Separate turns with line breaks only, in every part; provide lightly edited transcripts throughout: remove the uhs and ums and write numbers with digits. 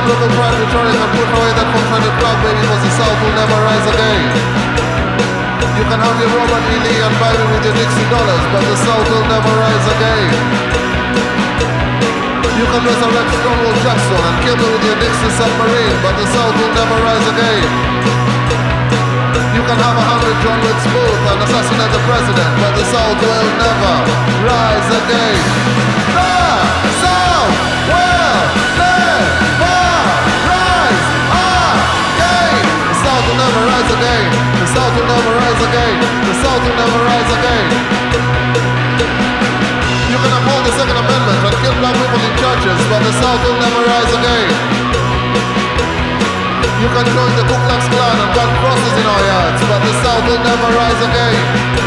local pride returning and put away that confounded flag, baby, because the South will never rise again. You can have your Robert E. Lee and buy me with your Dixie dollars, but the South will never rise again. You can resurrect Stonewall Jackson and kill me with your Dixie submarine, but the South will never rise again. You can have 100 John Wick Smooth and assassinate the president, but the South will never rise again. The South will never rise again. The South will never rise again. The South will never rise again. The South will never rise again. You can uphold the Second Amendment and kill black people in churches, but the South will never rise again. You can join the Ku Klux Klan and burn crosses in our yards, but the South will never rise again.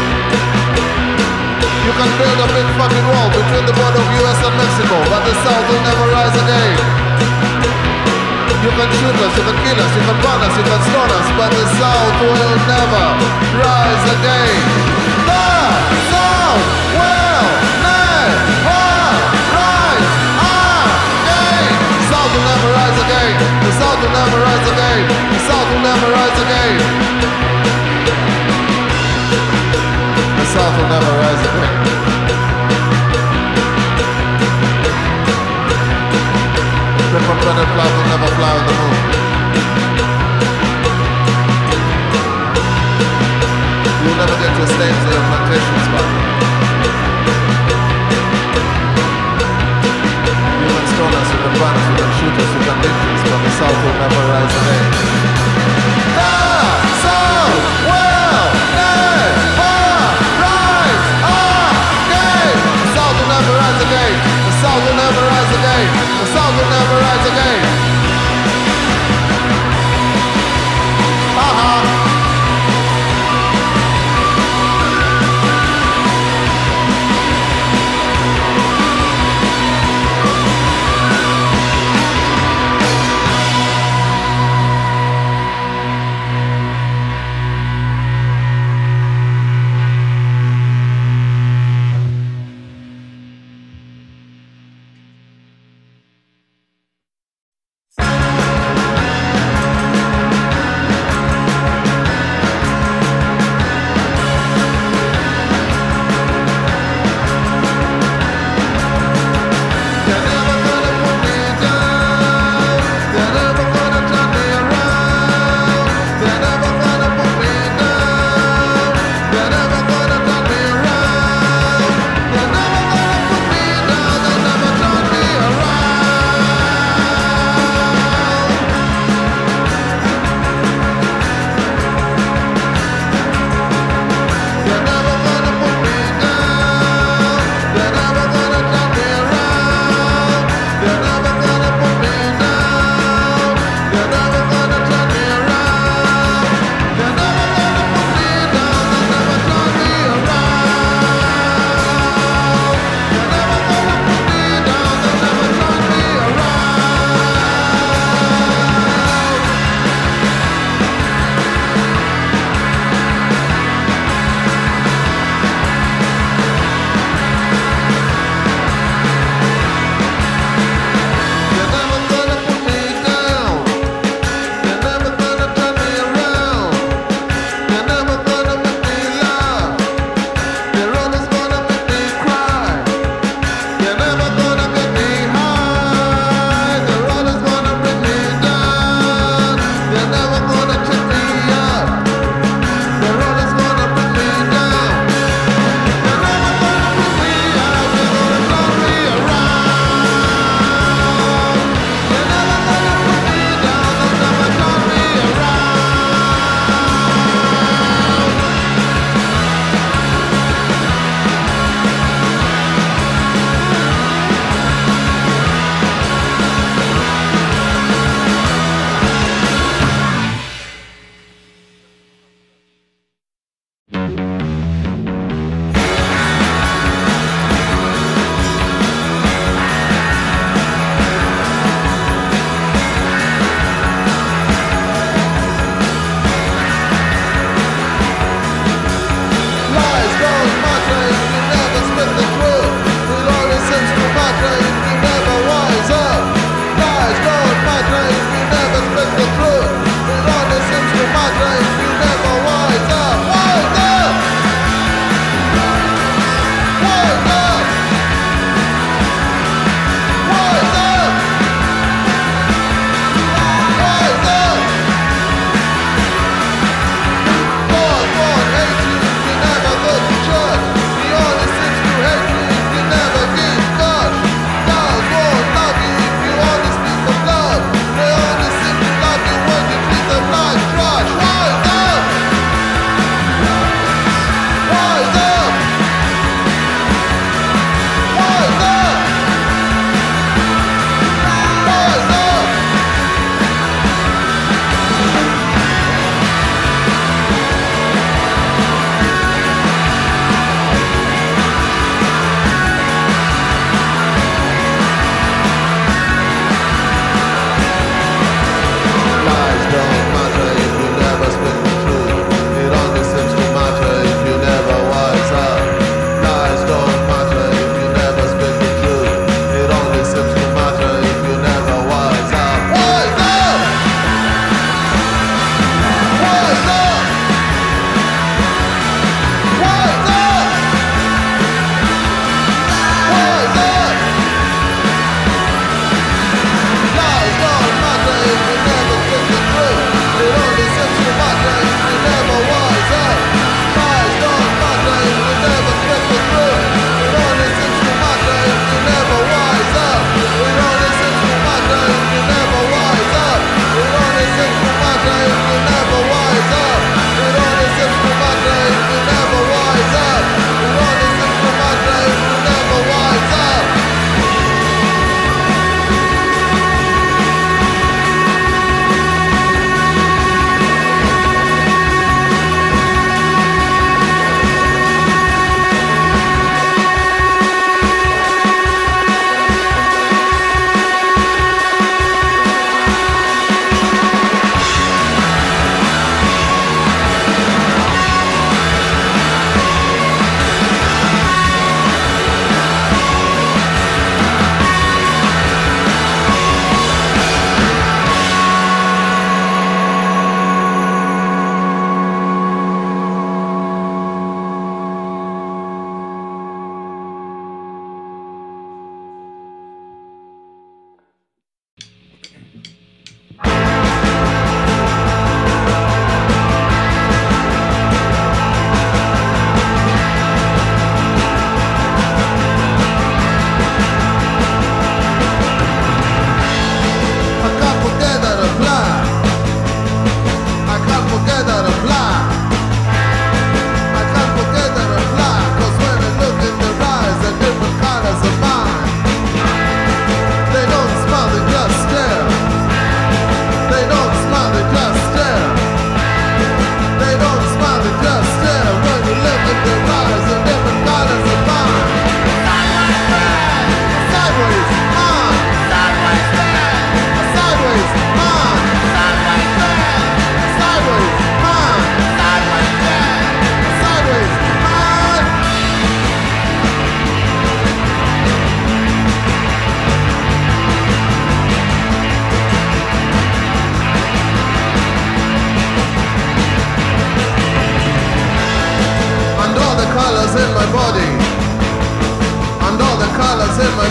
You can build a big fucking wall between the border of US and Mexico, but the South will never rise again. You can shoot us, you can kill us, you can burn us, you can stone us, but the South will never rise again. The South will never rise again. The South will never rise again. The South will never rise again. The South will never rise again. The South will never rise again. The Confederate flag will never fly on the moon. You'll never get your slaves or your plantations back. You can stone us, you can burn us, you can shoot us, you can lynch us, but the South will never rise again. The South will never rise again. The South will never rise again. The South will never rise again. The South will never rise again.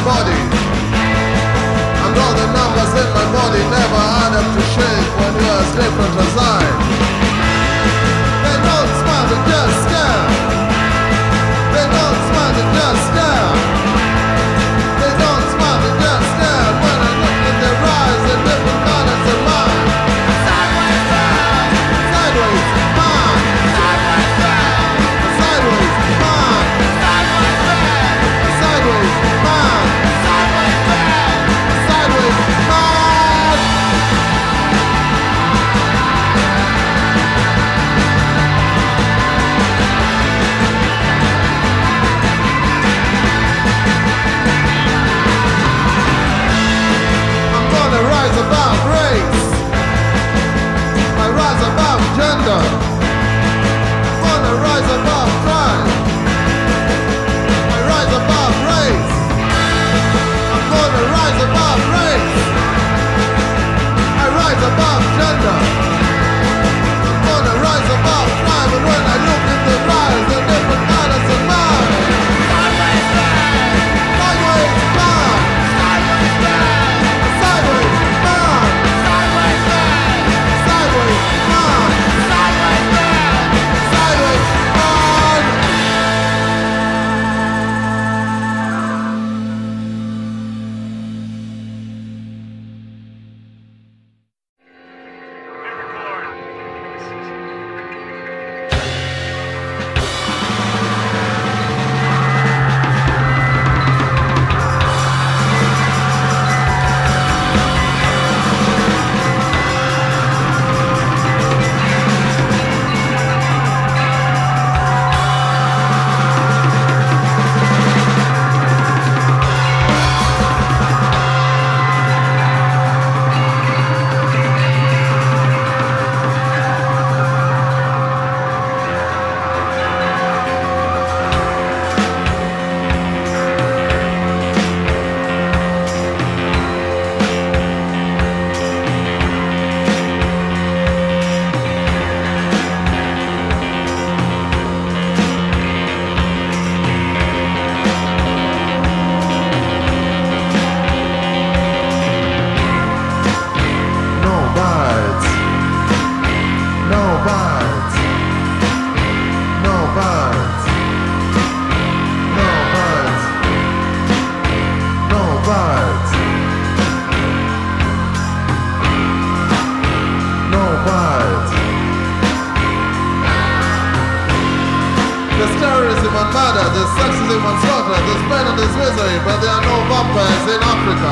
body. And all the numbers in my body never add up to shake when you're as different as I. They don't smile, they just stare. They don't smile, they just stare. They don't smile, they just stare. When I look in their eyes, they're different colors of mine. Sideways man. Sideways man. Sideways man. Sideways man. Sideways man. Sideways man. Sideways man. Sideways man. I'm gonna rise above race. I rise above gender. I'm gonna rise above tribe. I rise above race. I'm gonna rise above race. I rise above gender. I'm gonna rise above tribe. And when I look in the eyes, they're different colors of mine. Sideways man. Sideways man. Sideways man. Sideways man. Sideways man. Sideways man. Sideways man. Sideways man. There's terrorism and murder, there's sexism and slaughter, there's pain and there's misery, but there are no vampires in Africa.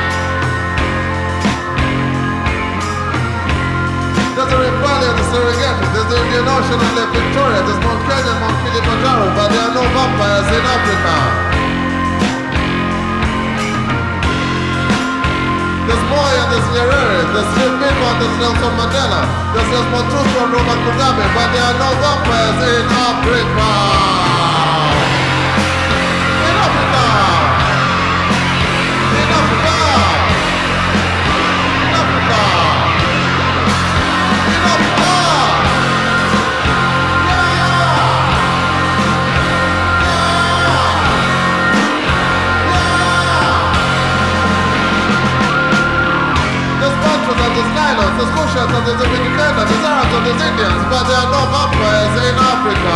There's a rebellion, the Serengeti, there's the Indian Ocean and Lake Victoria, there's Mount Kenya and Mount Kilimanjaro, but there are no vampires in Africa. There's Moi and there's Nyerere, there's Steve Biko and there's Nelson Mandela, there's Desmond Tutu and Robert Mugabe, but there are no vampires in Africa. In Africa! In Africa! In Africa! In Africa! There's Bantras and there's Nilots, there's Kushans and there's Dominicanas, there's Arabs and there's Indians, but there are no vampires in Africa.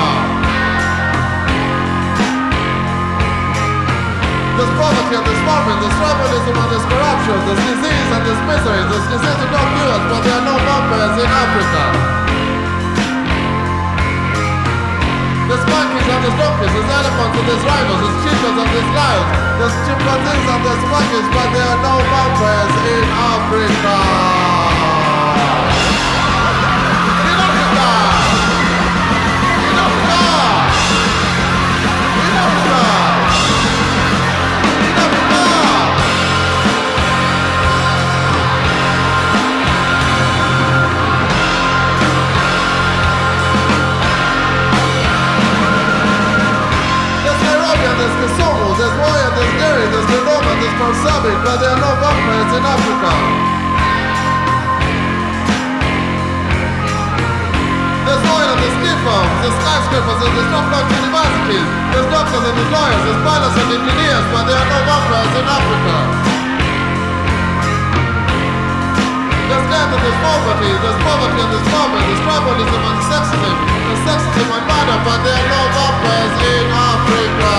There's poverty and there's famine, there's tribalism and there's corruption, there's disease and there's misery, there's disease and no cures, but there are no vampires in Africa. There's monkeys and there's donkeys, there's elephants and there's rhinos, there's cheetahs and there's lions, there's chimpanzees and there's monkeys, but there are no vampires in Africa. In Africa! In Africa! In Africa! In Africa! There's Nairobi and there's Kisumu, there's Moi and there's Nyeri, there's Dodoma, there's Marsabit, but there are no vampires in Africa. There's oil and there's ski farms, there's skyscrapers skyscrapers and there's no flunk universities. There's doctors and there's lawyers, there's pilots and engineers, but there are no operas in Africa. There's death and there's poverty and there's poverty, there's tribalism and sexism. There's sexism and murder, but there are no operas in Africa.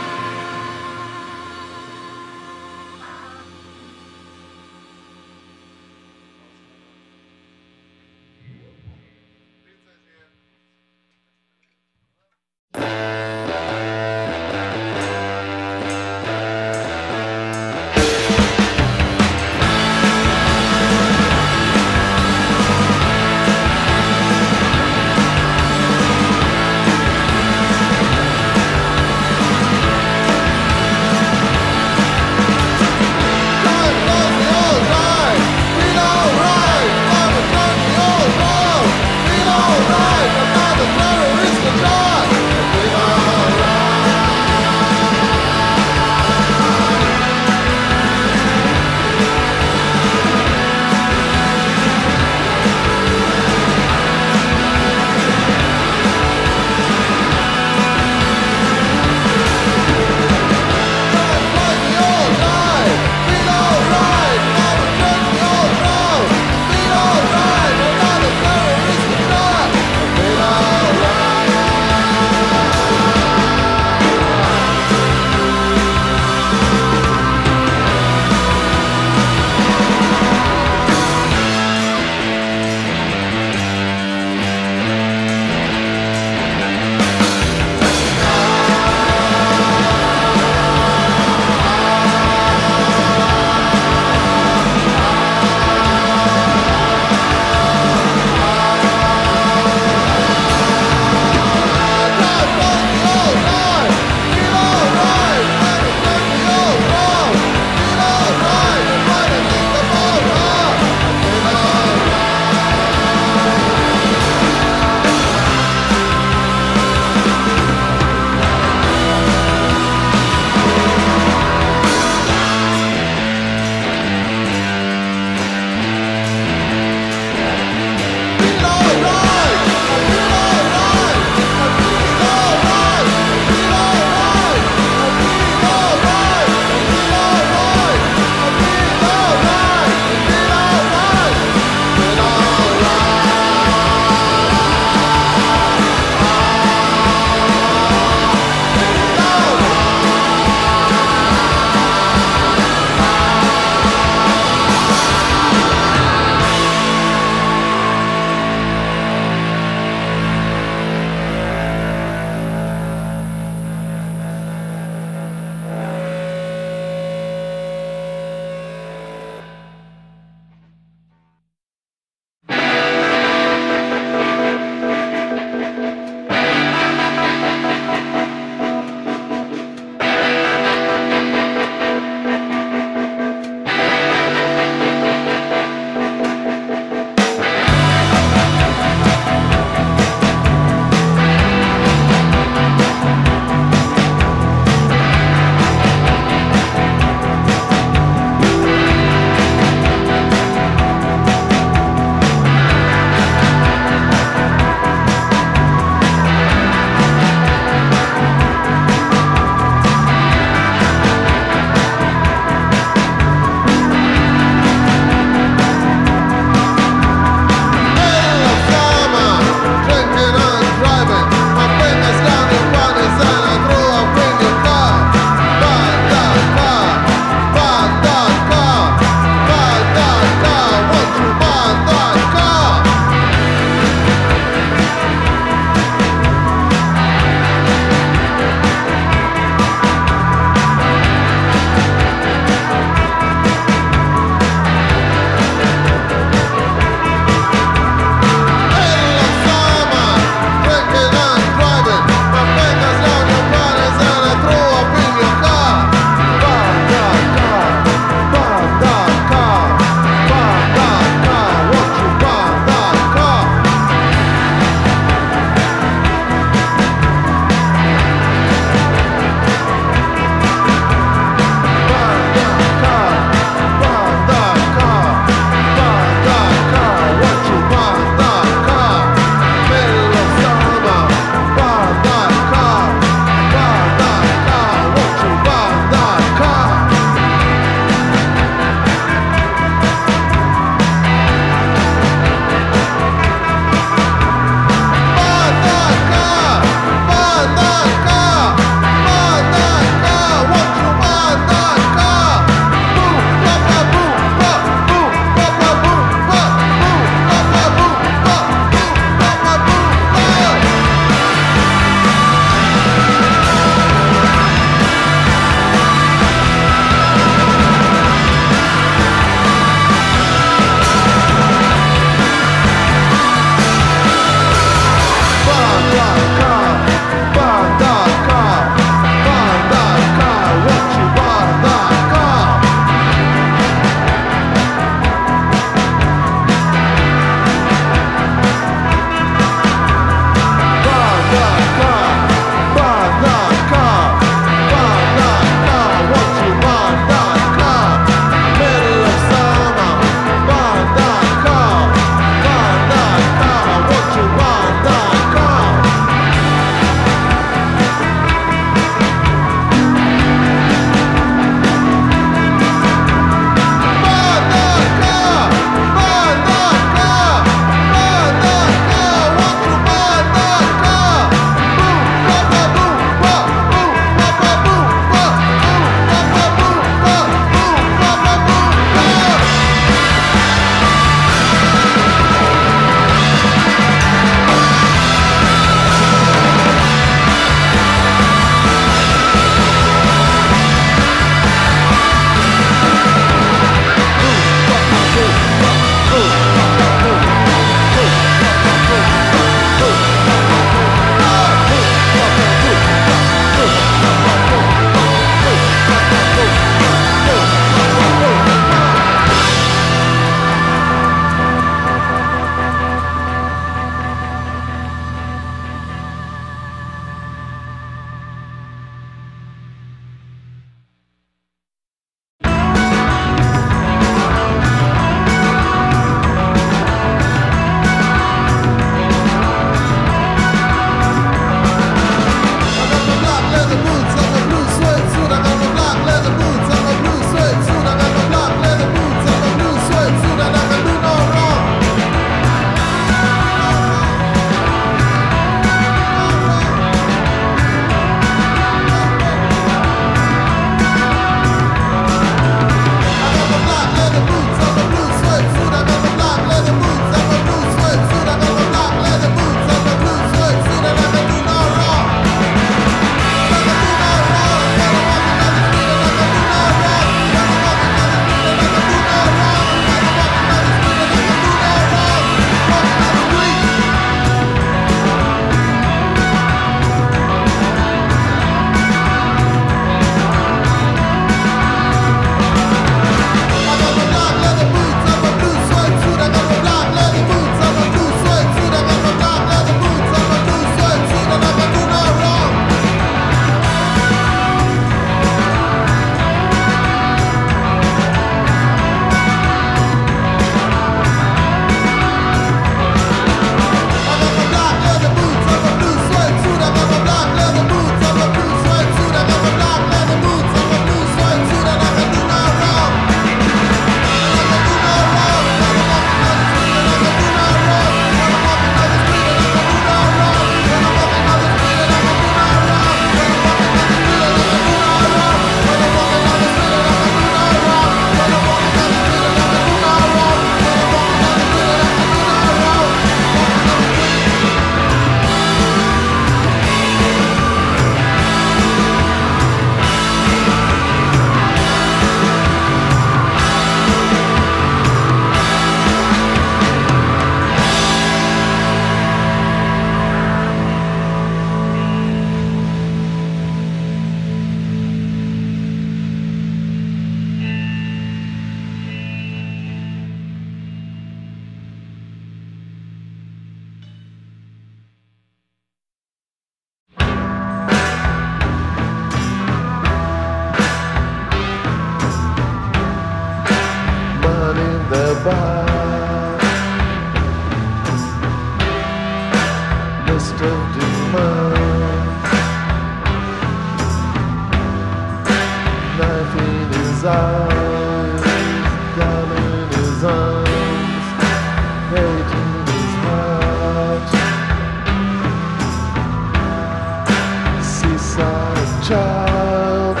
child.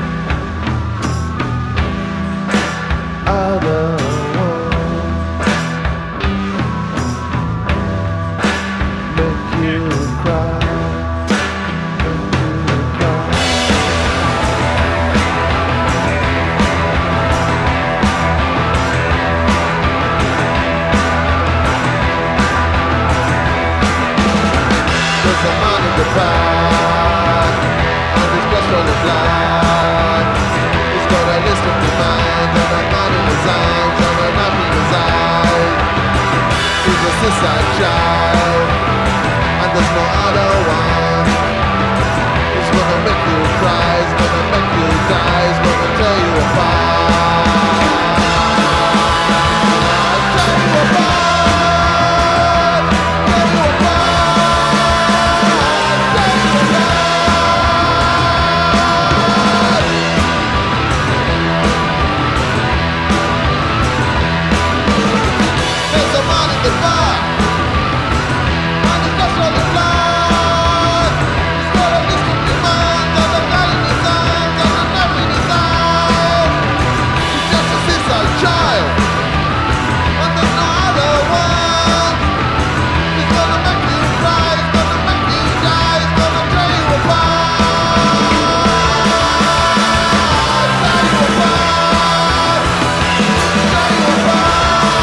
I don't want make you cry. There's a man in the back, and he's dressed on the black. He's got a list of demands, and a man in his hands, and a knife in his eyes. He's a suicide child, and there's no other one. He's gonna make you cry, he's gonna make you die, he's gonna tear you apart. Tear you apart, tear you apart. There's a man in the bar, and he's just on the block. He's got a list of demands, and a gun in his hands, and a knife in his eyes. He's just a suicide child, and there's no other one. He's gonna make you cry, he's gonna make you die, he's gonna tear you apart. Tear you apart, tear you apart.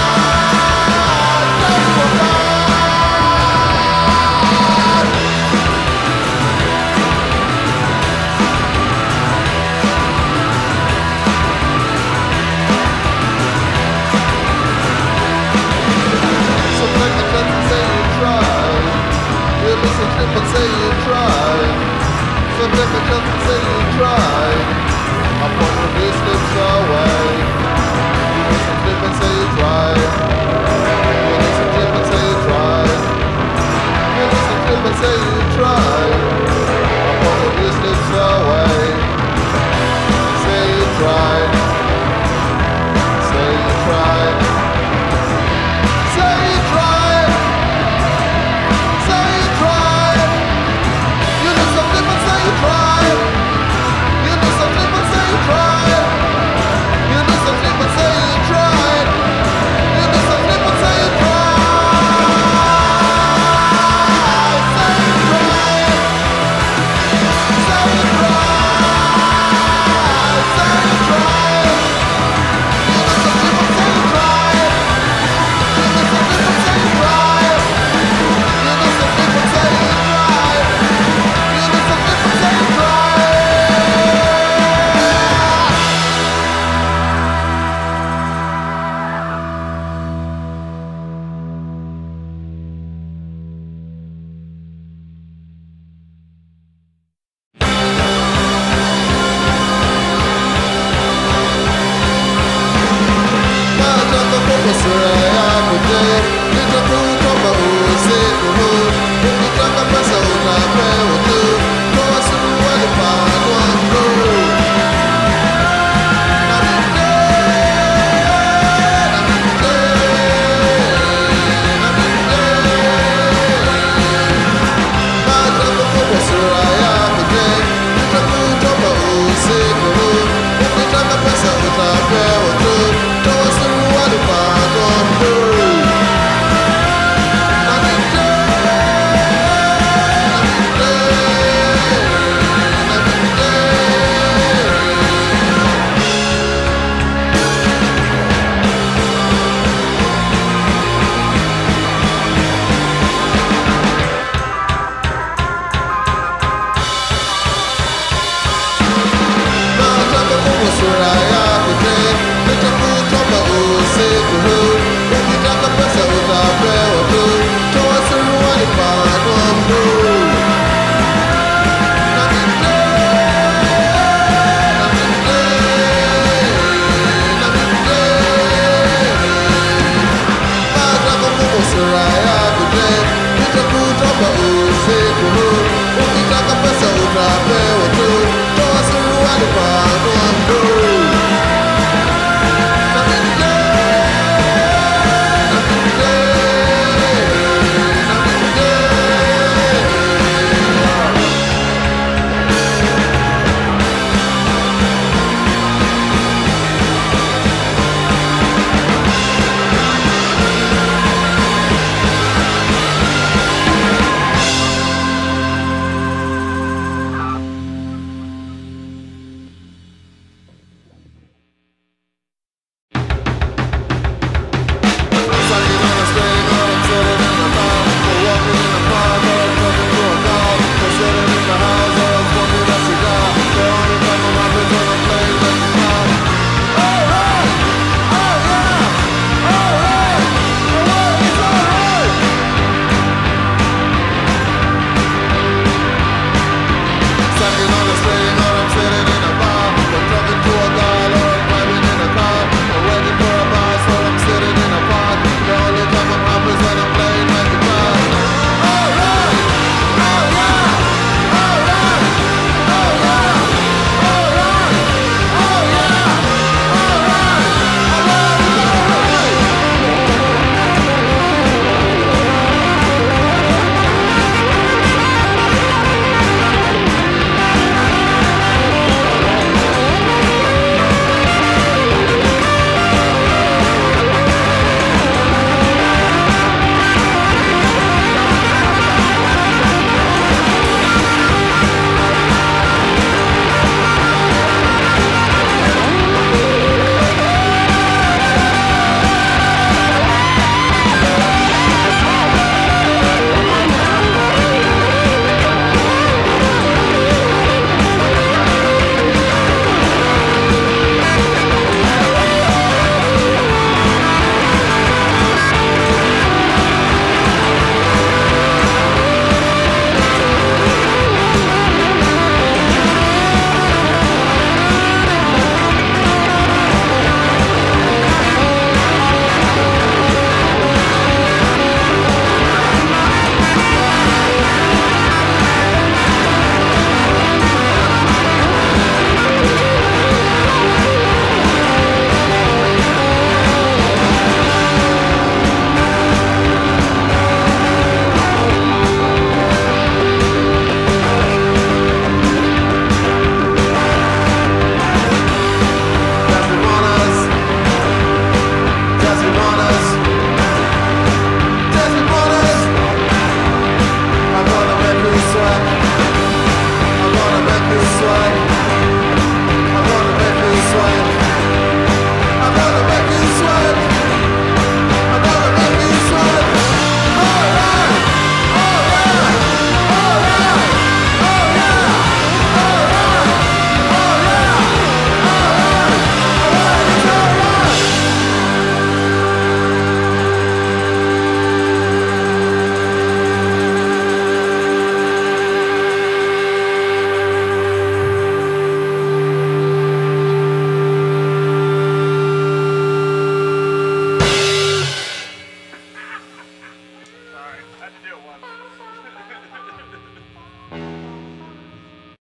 So take a chance and say you tried. You listen to and say you tried. So take a chance and say you tried. Upon your face slips away. You listen to and say you tried. You listen to and say you tried. You listen to and say you tried. Upon your face slips away. Say you tried. Say you tried. Say you tried. Say you tried. You do something but say you tried. You do something but say you tried. You do something but say you tried. You do something but say you tried. Say you tried. Say you tried. Say you tried. You do something but say you tried. You do something but say you tried. You do something but say you tried. You do something but say you tried. Ukitaka pesa utapewa tu, toa suruali pa